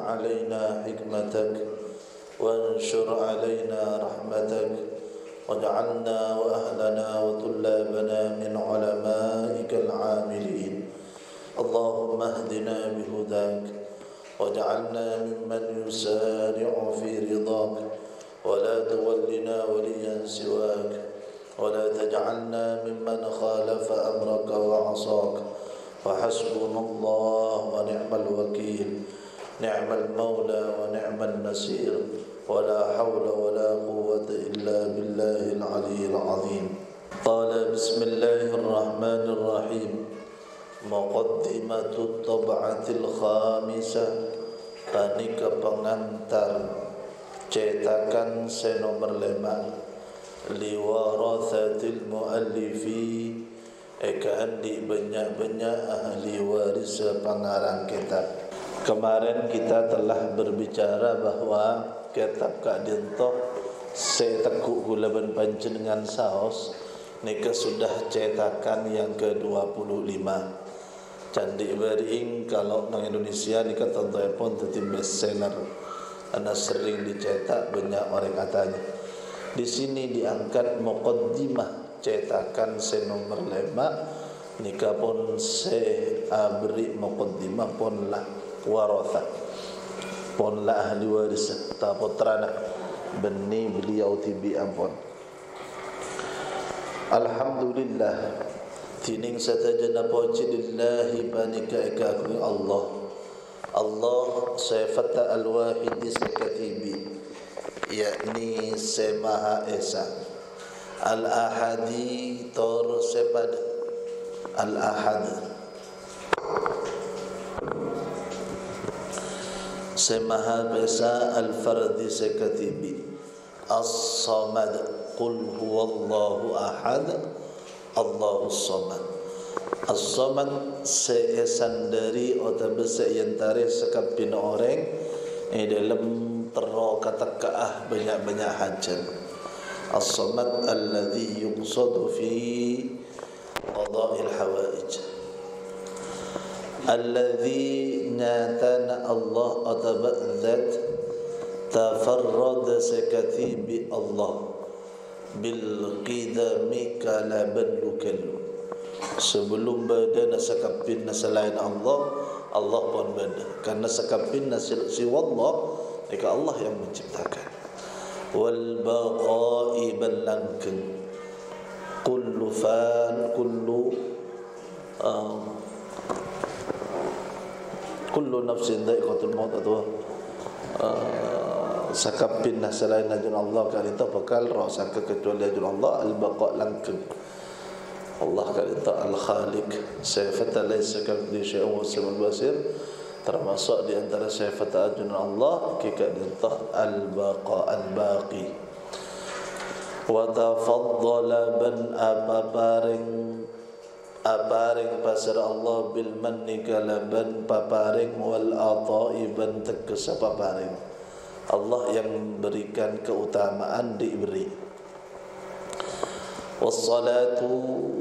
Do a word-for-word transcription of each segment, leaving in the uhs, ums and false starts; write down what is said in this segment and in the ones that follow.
علينا حكمتك وانشر علينا رحمتك واجعلنا وأهلنا وطلابنا من علمائك العاملين. اللهم اهدنا بهداك واجعلنا ممن يسارع في رضاك ولا تولنا وليا سواك ولا تجعلنا ممن خالف أمرك وعصاك. وحسبنا الله ونعم الوكيل، نعم المولى ونعم النصير، ولا حول ولا قوة إلا بالله العلي العظيم. قال بسم الله الرحمن الرحيم. Muqaddimatul Tab'atil Khamisah, panika pengantar cetakan senomor lima liwarathatil muallifi, eka andi banyak-banyak ahli waris pengarang kitab. Kemarin kita telah berbicara bahwa kitab Kak Dinto setekuk gula ben panjenengan saos nika sudah cetakan yang ke dua puluh lima. Candi Bering kalau nang Indonesia nika tonton pun tetap bestseller, karena sering dicetak banyak orang katanya. Di sini diangkat muqaddimah cetakan senomor lima nika pun se abri muqaddimah pun lah waratha pun lah ahli waris ta putrana beni beliau tibi ampun. Alhamdulillah tining satajana puji lillahi panika ikakui Allah. Allah sifata al-wahidi sekatibi, yakni semaha esa. Al-ahadi tor sepad al-ahad semaha esa al-fardi sekatibi. As-samad qul huwallahu ahad Allahus samad. As-samad seesan dari atau seyantare sekapin orang di dalam tero kata kaah banyak-banyak hajat. As-samad alladhi yuqsadu fi qada'il hawaij, alladhi nyatana Allah atau zat tafarrada sekati bi Allah bil qidami kalaban lukallu. Sebelum badan sakapin selain Allah, Allah pun bada. Karena sakapin si Allah, jika Allah yang menciptakan. Wal baqa'i balangkeng, kullu fan kullu uh, kullu nafsin dha'iqatul maut atau uh, sakapin selain ajun Allah kalita bakal rasa kecuali ajun Allah. Al-baqa' langkeng, Allah kalita al-khaliq, sifat laysa kamithlihi syai'un wa as-sami'ul basir, termasuk di antara sifat ajun Allah kalita al-baqa' al-baqi. Wa tafaddala ban apaparing aparing pasar Allah bil manni kalaban paparing wal ata'i ban tegesa paparing. Allah yang berikan keutamaan diberi. Wassalatu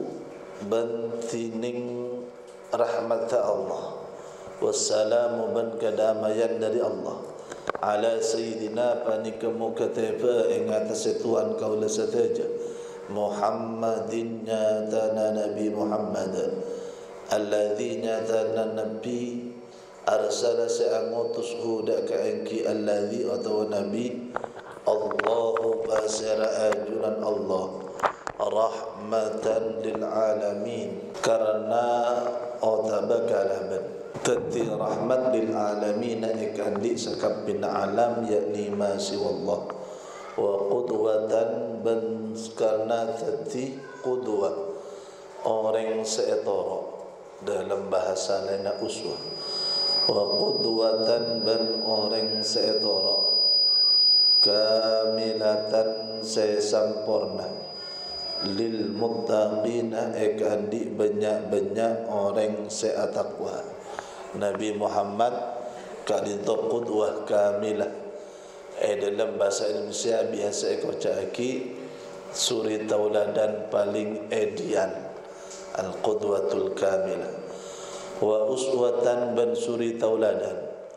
bantining rahmat Allah, wassalamu ban kedamaian dari Allah ala sayyidina panikamu kataba ing atas Tuhan kaula sataja Muhammadin nyatana Nabi Muhammad alladzi nyatana Nabi arsala sa'angutus huda ka engki alladzi atau Nabi Allahu basara ajunan Allah rahmatan lil alamin, karena otabakalaban tati rahmat lil alamin ikandi sakabin alam yakni ma siwallah. Wa qudwatan ban karena tati qudwa orang seetoro dalam bahasa lainnya uswah. Wa qudwatan ban orang seetoro kamilatan sesampurna lil muttaqina ekandi banyak-banyak orang seatakwa. Nabi Muhammad kadinto qudwah kamilah. Eh dalam bahasa Indonesia biasa ekocaki suri tauladan paling edian, al qudwatul kamilah. Wa uswatan ban suri tauladan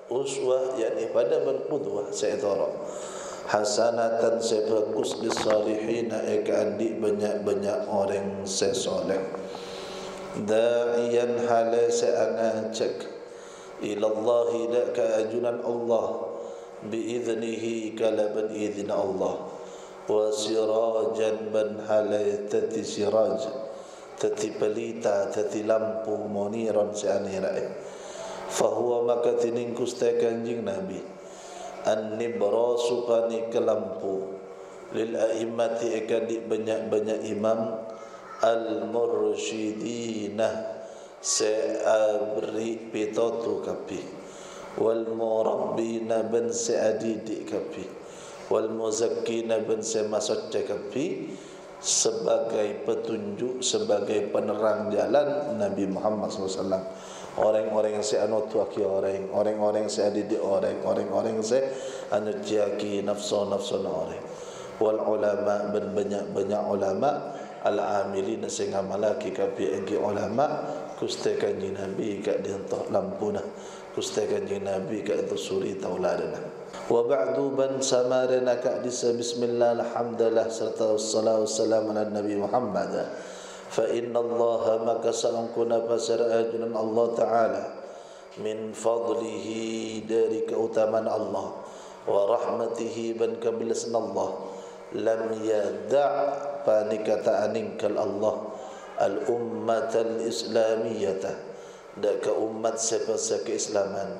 uswah yakni pada berqudwah seetara hasanatan sebagus disalihin eka andi banyak-banyak orang sesoleh da'iyan hala seangajak ilallahi dak keajunan Allah biiznihi kalaban izin Allah wa sirajan ban hala tati siraj tati pelita tati lampu muniran seanirae fahuwa maka tining kusta kanjing Nabi an-nibrasu pani kelampu lil a'immati akan di banyak-banyak imam al-mursyidina se'abri pitotu kapi wal murabbina ben se'adidik kapi wal muzakkina ben se'masocce kapi sebagai petunjuk, sebagai penerang jalan Nabi Muhammad sallallahu alaihi wasallam. Orang-orang yang seanut waki orang, orang-orang yang seadidik orang, orang-orang yang seanut jaki nafsu-nafsu orang. Wal ulama ben banyak-banyak ulama al-amilin sing amalaki kapi engki ulama kuste kanjeng Nabi kat dientoh lampuna, kuste kanjeng Nabi kat itu suri tauladana. Wa ba'du ban samarana ka disa bismillah alhamdulillah serta wassalatu wassalamu ala Nabi Muhammad. Fa inna Allah maka sa'angkuna pasar ajunan Allah Ta'ala min fadlihi dari keutamaan Allah wa rahmatihi ban kabilasan Allah lam yada' panikata aningkal Allah al-ummatal islamiyata dak ke umat sepasa keislaman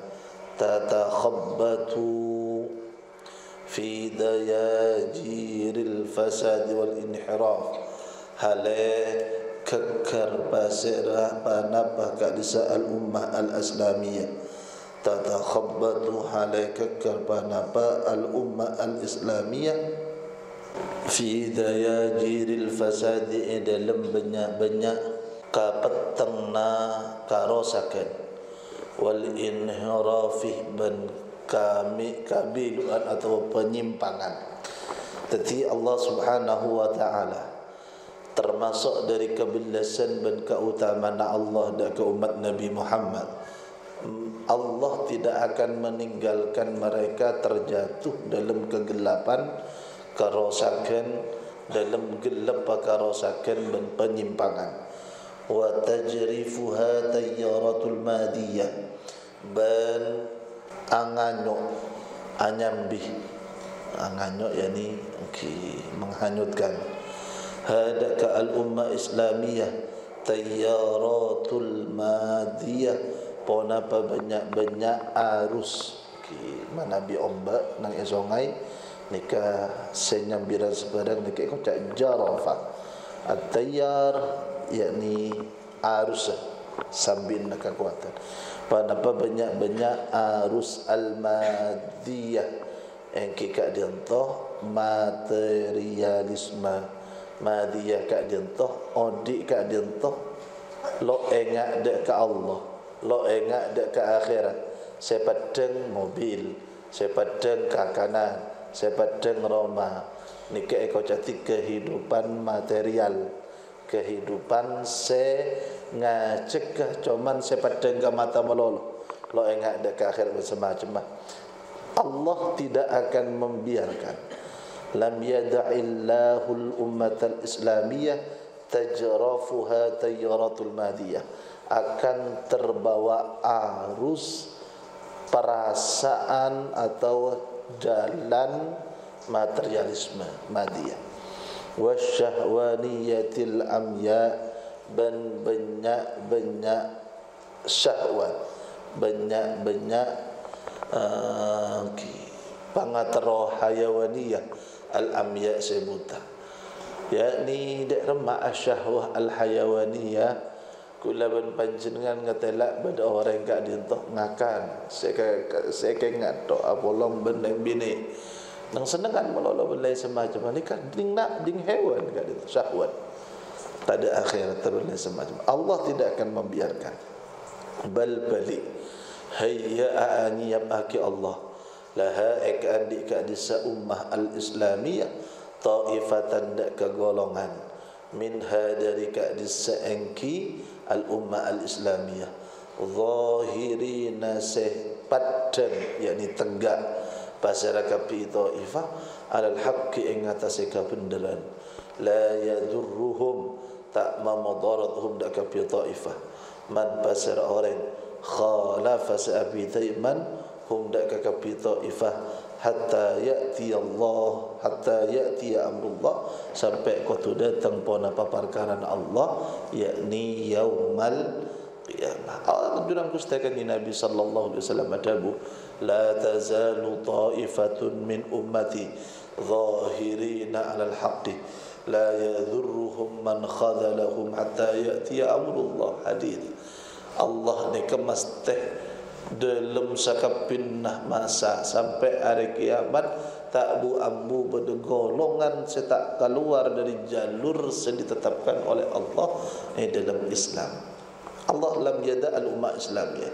tatakhabbatu fi dayajiril fasad wal inhiraf hale kekar pasirah panapa kadisa al-ummah al-islamiyah tatakhabbatu hale kekar panapa al-ummah al-islamiyah fi dayajiril fasad dalam banyak-banyak kapetengna karosakan wal inhirafih ban kami kabiluan atau penyimpangan. Tetapi Allah Subhanahu wa taala termasuk dari kebilasan dan keutamaan Allah dan ke umat Nabi Muhammad. Allah tidak akan meninggalkan mereka terjatuh dalam kegelapan, kerosakan, dalam gelap kerosakan dan penyimpangan. Wa tajrifuha tayyaratul madiyah ban anganyo anyambih anganyo yani okay, menghanyutkan hadaka al-ummah islamiyah tayyaratul madiyah ponapa banyak-banyak arus ki manabi ombak nang esongai nika senyambiran sepadang nika kocak jarafa at-tayyar yakni arus sambil nak kekuatan ponapa banyak-banyak arus al-madiyah yang kika dientoh materialisme madiyah kak dientoh odik kak dientoh lo engak dek ke Allah, lo engak dek ke akhirat. Sepadeng mobil, sepadeng kakanan, sepadeng roma nika eko jati kehidupan material, kehidupan se ngajek cuman sepadeng ke mata melolo lo engak dek ke akhirat macam-macam. Allah tidak akan membiarkan lam yada'illahul ummatal islamiyah tajrafuha tayyaratul madiyah akan terbawa arus perasaan atau jalan materialisme madiyah wasyahwaniyatil amya ban banyak-banyak syahwat banyak-banyak uh, pangatero hayawaniyah al-amya sebuta yakni dek remak asyahwah al-hayawaniyah kulaban panjenengan ngatelak pada orang kak dientoh ngakan seke ngatok apolong beneng bini nang senengan melolo belai semacam ni kan ding nak ding hewan kak dientoh syahwat tak ada akhirat terulai semacam. Allah tidak akan membiarkan bal bali hayya aniyab aki Allah laha ek adik ka disa ummah al-islamiyah taifatan dak kegolongan minha dari ka disa engki al-ummah al-islamiyah zahirina sepadan yakni tegak pasara kapi taifah alal haqqi ing atase kabenaran la yadurruhum tak mamadarathum dak kapi taifah man pasara orang khalafa sa'abi taiman hum dak kapi taifah hatta ya'ti Allah hatta ya'ti amrullah sampai kau datang pon apa perkara Allah yakni yaumal qiyamah. Allah durang kustakan di Nabi sallallahu alaihi wasallam adabu la tazalu ta'ifatun min ummati zahirina 'alal haqqi la yadhurruhum man khadhalahum hatta ya'ti amrullah. Hadis Allah ni kemas teh dalam sakapinah masa sampai hari kiamat tak bu ambu pada golongan setak keluar dari jalur yang ditetapkan oleh Allah eh, dalam Islam. Allah lam yada al ummah Islamiyah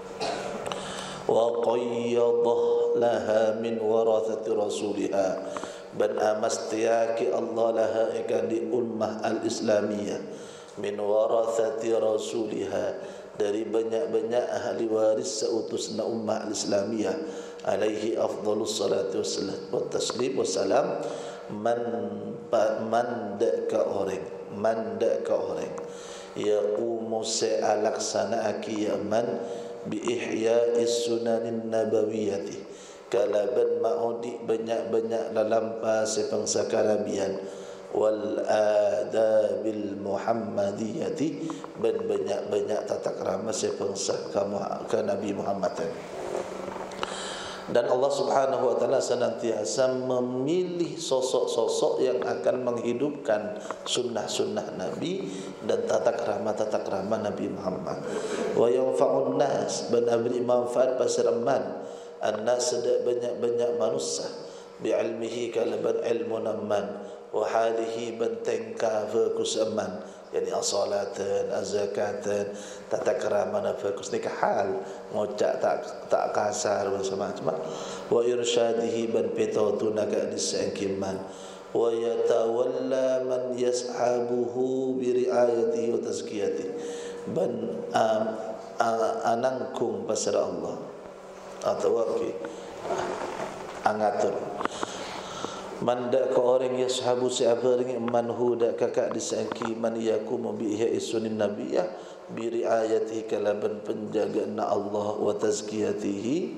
wa qayyadah laha min warathati rasuliha ban amastiyaki Allah laha ikan di ummah al Islamiyah min warathati rasuliha dari banyak-banyak ahli waris seutusna ummah al-Islamiyah alaihi afdhalus salatu wassalam wa taslim wassalam man man ka orang man ka orang yaqumu sa'alaksana akiyaman bi ihya'is sunanin nabawiyyati kalaban maudi banyak-banyak dalam pasepangsa kanabian wal adabil muhammadiyati dan banyak-banyak tata krama sepengsa kamu ke Nabi Muhammad. Dan Allah Subhanahu wa taala senantiasa memilih sosok-sosok yang akan menghidupkan sunnah-sunnah Nabi dan tata krama-tata krama Nabi Muhammad. Wa yanfa'un nas ban abri manfaat pasiraman annas banyak-banyak manusia bi ilmihi kalaban ilmu naman wa halihi bentengka fokus aman yani as-salatan az-zakatan tata kerama na fokus ni hal ngocak tak tak kasar macam-macam wa irsyadihi ban petotu naga disengkiman wa yatawalla man yashabuhu bi riayatihi wa tazkiyatihi ban um, anangkung pasar Allah atau okay. Angatur manda ka orang yashabu siapa ring man huda kakak disangki man yakum bi ihya sunin nabiyah bi riayatihi kalaban penjagaan Allah wa tazkiyatihi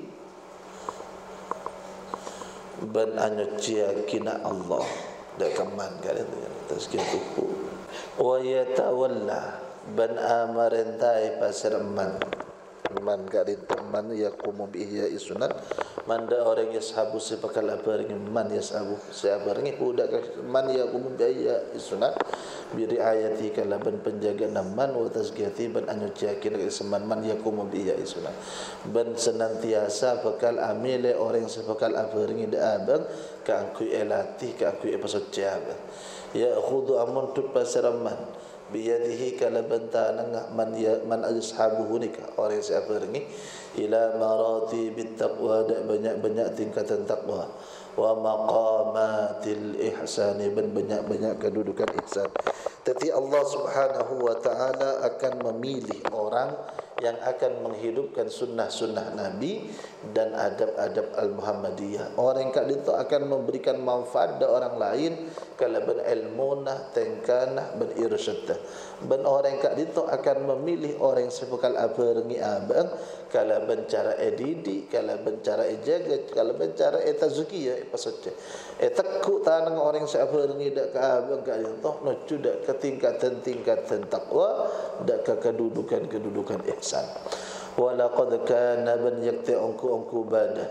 ban anyuciakina Allah dak kaman kali tazkiyatuhu wa yatawalla ban amarentai pasirman man kadin man yakum bi ihya sunan manda orang yashabu sepakal apa ring man yashabu siapa ring budak man yakum bi ihya sunan bi riayati kalaban penjaga man wa tazkiyati ban anyuciakin seman man yakum bi ihya sunan ban senantiasa bakal amile orang sepakal apa ring da abang ka angku elati ka angku episode jaba ya khudu amun tut pasaraman biyadihi kalaban tanang man ya man ashabuhu nikah orang siapa ringi ila marati bit taqwa da banyak-banyak tingkatan takwa wa maqamatil ihsan ban banyak-banyak kedudukan ihsan. Tapi Allah Subhanahu wa taala akan memilih orang yang akan menghidupkan sunnah-sunnah Nabi dan adab-adab al-Muhammadiyah. Orang kat itu akan memberikan manfaat pada orang lain kalau ben ilmunah, tengkanah, ben irsyaddah. Ben orang kat itu akan memilih orang sepekal apa rengi abang kalau ben cara edidi, kalau ben cara ejaga, kalau ben cara etazkiyah apa saja. Etakku tanang orang siapa rengi dak ka abang kat itu no cudak ke tingkatan-tingkatan takwa dak ke kedudukan-kedudukan ihsan. Walaqad kana ban yakti angku-angku badah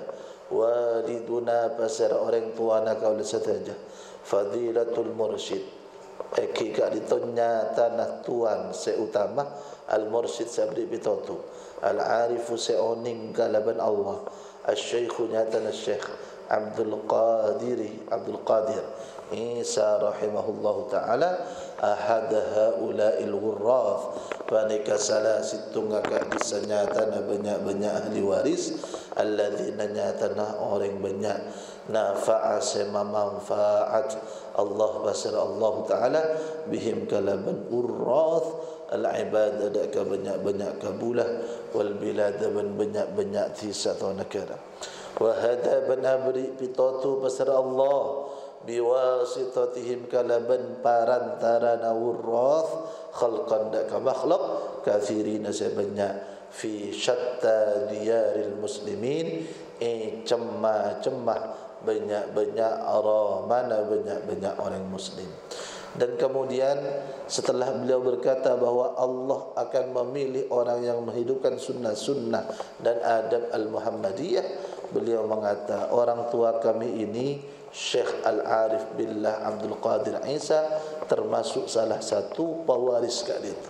waliduna pasar orang tua nak kau saja fadilatul mursyid hakika ditonya tanah tuan seutama al mursyid sabri bitotu al arifu seoning kalaban Allah asy-syekh nyatan asy-syekh Abdul Qadir Abdul Qadir Isa rahimahullahu taala ahad haula'il ghurraf panika salah situnga ka disanyatana banyak-banyak ahli waris alladzina nyatana orang banyak nafa'a sema manfaat Allah basir Allah taala bihim kalaban urrath al-ibad adaka banyak-banyak kabulah wal bilad ban banyak-banyak tisa atau negara wa hada ban abri pitatu pasar Allah biwasitatihim kalaban parantara nawurrath khalqan daka makhluk kathirina sebanyak fi syatta diyaril muslimin eh cemah-cemah banyak-banyak orang mana banyak-banyak orang muslim. Dan kemudian setelah beliau berkata bahawa Allah akan memilih orang yang menghidupkan sunnah-sunnah dan adab al-Muhammadiyah, beliau mengata orang tua kami ini Syekh Al-Arif Billah Abdul Qadir Isa termasuk salah satu pewaris kali itu.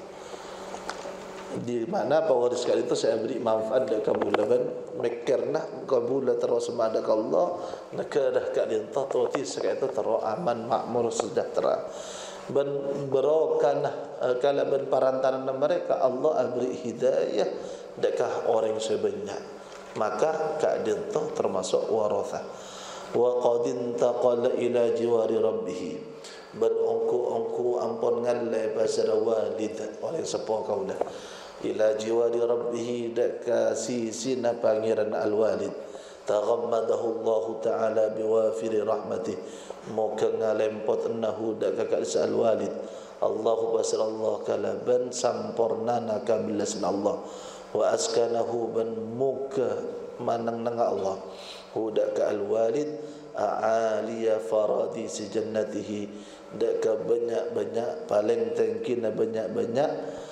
Di mana pewaris kali itu saya beri manfaat dan kabulaban mekernah kabula terus madak Allah nakadah kali entah terus sekali itu terus aman makmur sejahtera ben berokan kalaban parantaran mereka Allah beri hidayah dekah orang sebanyak maka keadaan itu termasuk waratha wa qad intaqala ila jiwari rabbih ben ongku-ongku ampun ngalle pasar walid oleh sepo kaulah ila jiwari rabbih daka sisina pangeran al-walid taghammadahu Allah taala biwafiri rahmatih moga ngalempot ennahu daka kalsa al-walid Allahu basir Allah kalaban sampurnana kamilas Allah wa askanahu ban moga manang nang Allah hudaka al-walid a'aliya faradisi jannatihi daka banyak-banyak paling tengkina banyak-banyak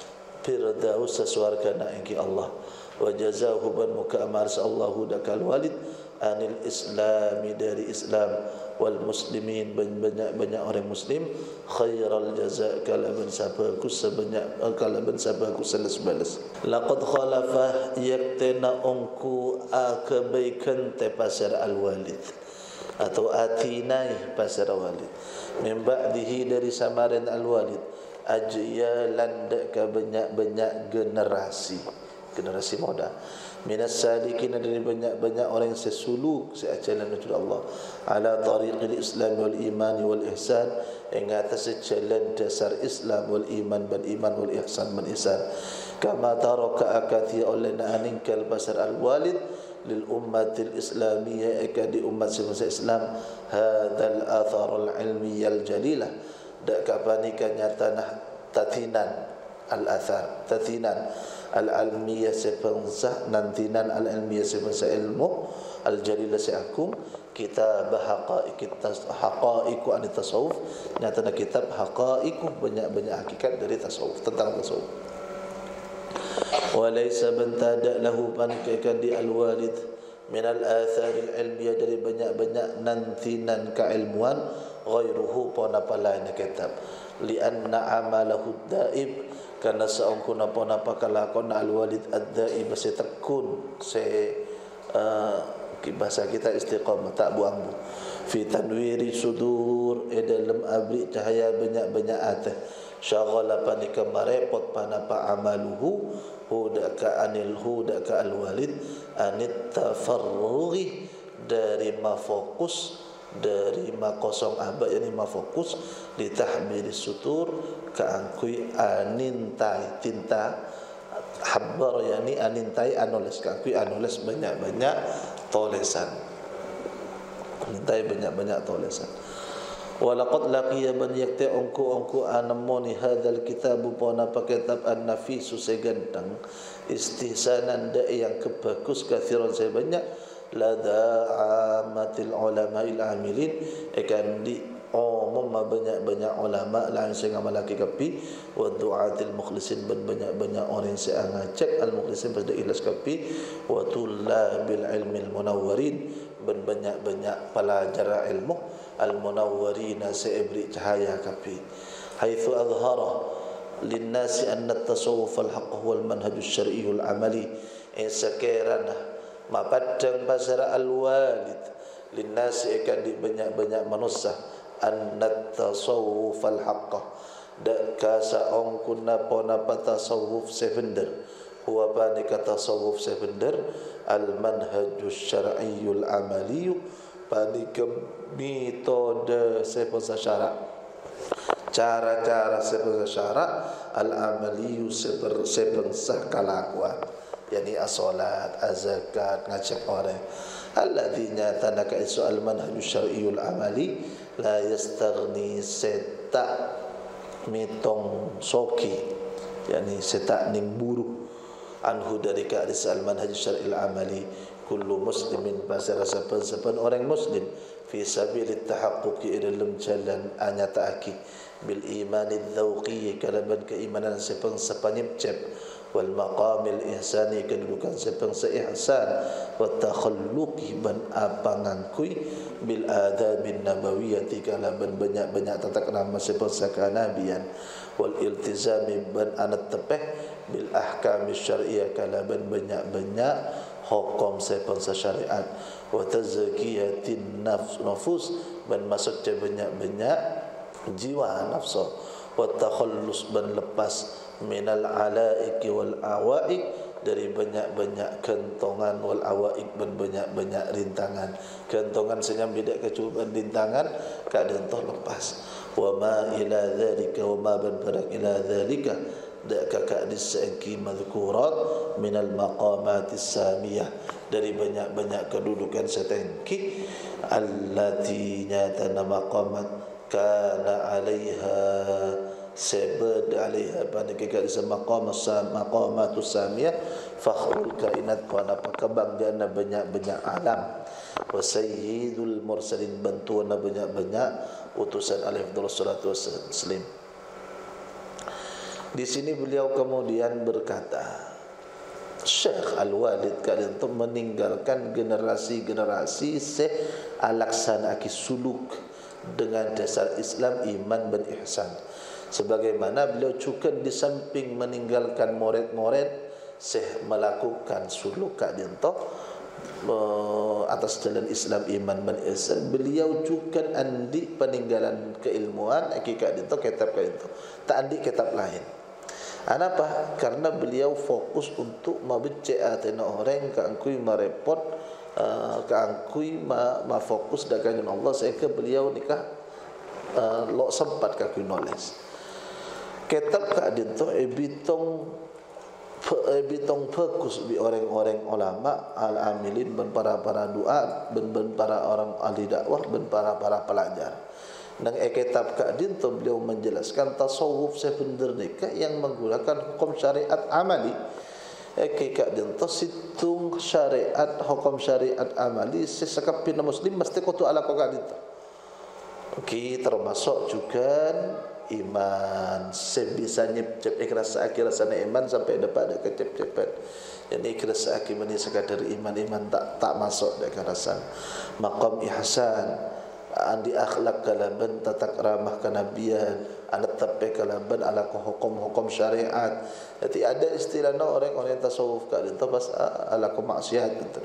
firdaus saswargana engki Allah wa jazahu ban muka amars Allahu dakal walid anil islami dari Islam wal muslimin banyak-banyak orang muslim khairal jazaa kalaban sabagus sebanyak kalaban sabagus seles balas laqad khalafa yaktena ongku akabaikan te pasar al walid atau atinai pasar walid min ba'dihi dari samaran al walid ajyalan deka banyak-banyak generasi generasi muda minas salikin dari banyak-banyak orang yang sesuluk sejalan menuju Allah ala tariqil islam wal iman wal ihsan yang atas jalan dasar Islam wal iman dan iman wal ihsan dan ihsan kama taraka akati oleh aningkal basar al walid lil ummatil islamiyah akadi umat sebangsa Islam hadzal athar al ilmiyah al jalilah dak kapanikan nyata nah tatinan al-athar tatinan al-almiyah sebangsa nantinan al-ilmiyah sebangsa ilmu al-jalilah seakum kitab haqaiq haqaiq an tasawuf nyata nah kitab haqaiq banyak-banyak hakikat dari tasawuf tentang tasawuf walaysa bantada lahu pankakan di al-walid min al-athar al-ilmiyah dari banyak-banyak nantinan keilmuan ghairuhu pona palana kitab li anna amalahu daib karena seongkuna pona pakalakon al-walid ad-daib setekun se uh, bahasa kita istiqamah tak buang fi tanwiri sudur dalam abri cahaya banyak-banyak atah syaghala panika marepot panapa amaluhu hudaka anil hudaka al-walid anit tafarrughi dari mafokus dari ma kosong abad yani ma fokus di tahmil sutur kaangkui anintai tinta habbar yani anintai anules kaangkui anules banyak-banyak tulisan anintai banyak-banyak tulisan walaqad laqiya man yakta ongku ongku anamoni hadzal kitabu pona kitab an-nafisu segantang istihsanan da yang kebagus kathiran saya banyak lada amatil ulama il amilin akan di umum banyak-banyak ulama lain sing ngamalake kapi wa du'atil mukhlisin banyak-banyak orang yang ngajak al mukhlisin pada ikhlas kapi wa tullabil ilmi al munawwarin banyak-banyak pelajar ilmu al munawwarin seibri cahaya kapi haitsu azhara linnasi anna at-tasawuf al haqq huwa al manhaj asy-syar'i al amali sakirana mapadang pasara al-walid linnasi akan di banyak-banyak manusia annat tasawuf al-haqqah dak kasa ongkuna pona patasawuf sevender huwa panika tasawuf sevender al-manhajus syar'iyyul amaliyyu panika metode seposa syarak cara-cara seperti syarat al-amaliyu sepersah kalakuan, yakni as-salat, az-zakat, ngajak orang. Alladzina tanaka isu al-manhaj syar'iyyul amali la yastaghni seta mitong soki, yakni seta ning buru anhu dari kadis al-manhaj syar'iyyul amali kullu muslimin pasal sapan orang muslim fi sabilit tahaqquqi dalam jalan anyataaki bil imani dzauqi kalaban keimanan sepeng sepanyipcep wal maqamil ihsani kedudukan sepeng seihsan wa takhalluqi ban apangangkui bil adabin nabawiyyati kalaban banyak-banyak tata krama sepeng sakanabian wal iltizami ban anat tepeh bil ahkami syar'iyyah kalaban banyak-banyak hukum sepeng syariat wa tazkiyatin nafs nufus ban maksudnya banyak-banyak jiwa nafsu wa takhallus ban lepas minal alaiki wal awaik dari banyak-banyak kentongan wal awaik dan banyak-banyak rintangan. Kentongan senyam bidak kecubaan rintangan keadaan toh lepas. Wa ma ila dzalika wa ma ban barang ila dzalika dak kakak disaki madhkurat minal maqamatis samiyah dari banyak-banyak kedudukan setengki allati nyatana maqamat kana alaiha sebed alaiha pada kekal semaqam maqamatus samiyah fakhrul kainat wana kebanggaan banyak-banyak alam wa sayyidul mursalin bantuan banyak-banyak utusan alaihi wassalatu wassalam. Di sini beliau kemudian berkata, Syekh Al-Walid kalian itu meninggalkan generasi-generasi se alaksanaki suluk dengan dasar Islam, iman dan ihsan. Sebagaimana beliau juga di samping meninggalkan murid-murid seh melakukan suluk kalian itu atas jalan Islam, iman dan ihsan, beliau juga andi peninggalan keilmuan hakikat itu kitab kalian itu tak andi kitab lain. Kenapa? Karena beliau fokus untuk membaca atena orang keangkui merepot uh, keangkui ma, ma fokus dengan Allah sehingga beliau nikah uh, lo sempat kakui knowledge. Kitab kadin tu ebitong ebitong fokus bi orang-orang ulama al-amilin ben para para doa ben ben para orang ahli dakwah ben para para pelajar. Nang kitab kadin tu beliau menjelaskan tasawuf sebenarnya yang menggunakan hukum syariat amali. Kitab kadin tu situng syariat hukum syariat amali sesekapin muslim mesti kutu ala kadin tu. Okey, termasuk juga iman sebisanya cep ikhlas akhir sana iman sampai dapat ada kecep-cepet. Jadi ikhlas akhir ini sekadar iman-iman tak tak masuk dekat rasa. Maqam ihsan andi akhlak kalaban tatak ramah kenabian anak tepe kalaban ala hukum-hukum syariat. Jadi ada istilah orang-orang tasawuf kalian tu pas ala maksiat gitu.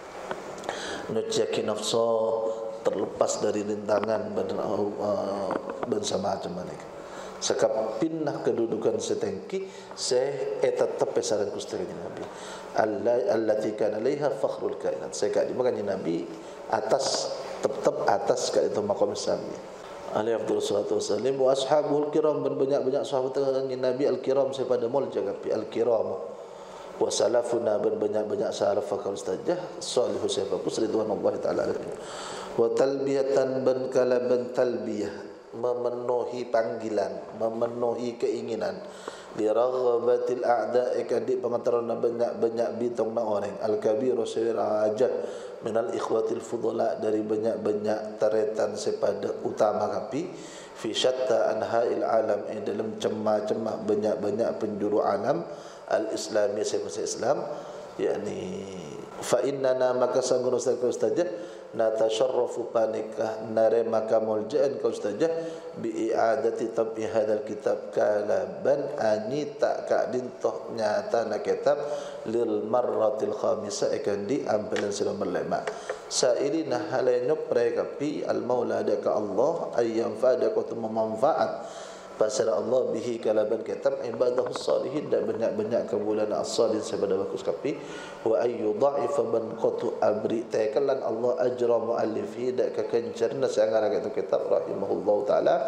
Nujaki nafsu terlepas dari rintangan dan uh, dan sama macam mana. Sekap pindah kedudukan setengki se tetap pesaran kusteri Nabi. Allah allati kana alaiha fakhrul kainat. Saya kali makanya Nabi atas tetap atas ke itu maqam sami. Ali Abdul sallallahu wasallam wa ashabul kiram dan banyak-banyak sahabat Nabi al-kiram sepada mul jaga pi al-kiram wa salafuna dan banyak-banyak salaf fakal ustajah salih sahabat ridwanullah taala alaihi wa talbiyatan ban kalaban talbiyah memenuhi panggilan memenuhi keinginan li raghabatil a'da'i kadi pengataran banyak-banyak bitong na orang al-kabiru sirajat minal ikhwatil fudula dari banyak-banyak taretan sepada utama kapi fi syatta anha'il alam eh, dalam cemah-cemah banyak-banyak penjuru alam al-islami sebahasa Islam yakni fa innana maka sanggup ustaz natasharrafu panikah nare maka muljaan kau ustazah bi i'adati tabi hadal kitab kalaban ani tak kadin toh nyata na kitab lil marratil khamisah akan diambilan selama lima sailina halaynuk mereka pi al maula daka Allah ayyam fada kau memanfaat pasal Allah bihi kalaban kitab ibadahus salihin dan banyak-banyak kebulan as-salihin sepada bagus kapi wa ayyu dha'ifa ban qatu abri takalan Allah ajra muallifi dak kekencerna sangar itu kitab rahimahullahu taala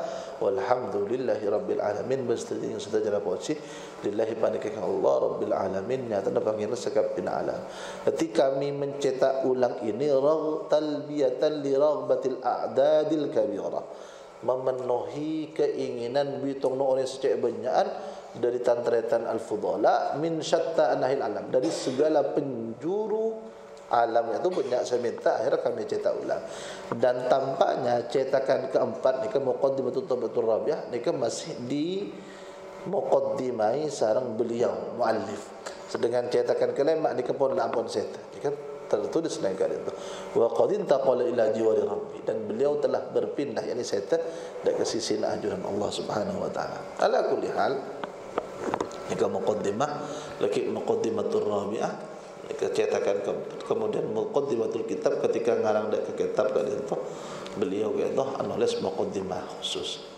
walhamdulillahi rabbil alamin bersetuju setajana poci lillahi panikakan Allah rabbil alamin nyata panggil sekap pinala. Ketika kami mencetak ulang ini ragh talbiyatan li raghbatil a'dadil kabira, memenuhi keinginan bitong no orang secek benyaan dari tantretan al-fudala min syatta anahil alam, dari segala penjuru alam itu banyak saya minta, akhirnya kami cetak ulang. Dan tampaknya cetakan keempat ni kan Muqaddimatul Tabatul Rabi'ah ni kan masih di muqaddimai sarang beliau muallif. Sedangkan cetakan kelima ni kan pun lampun set. Ni kan tertulis lain kali itu. Wa qad intaqala ila jiwari rabbi, dan beliau telah berpindah yakni set dak ke sisi ajuran Allah Subhanahu wa taala. Ala kulli hal ni kan muqaddimah lagi Muqaddimatul Rabi'ah cetakan ke, kemudian muqaddimatul kitab ketika ngarang dak ke kitab kan itu beliau gitu nulis muqaddimah khusus.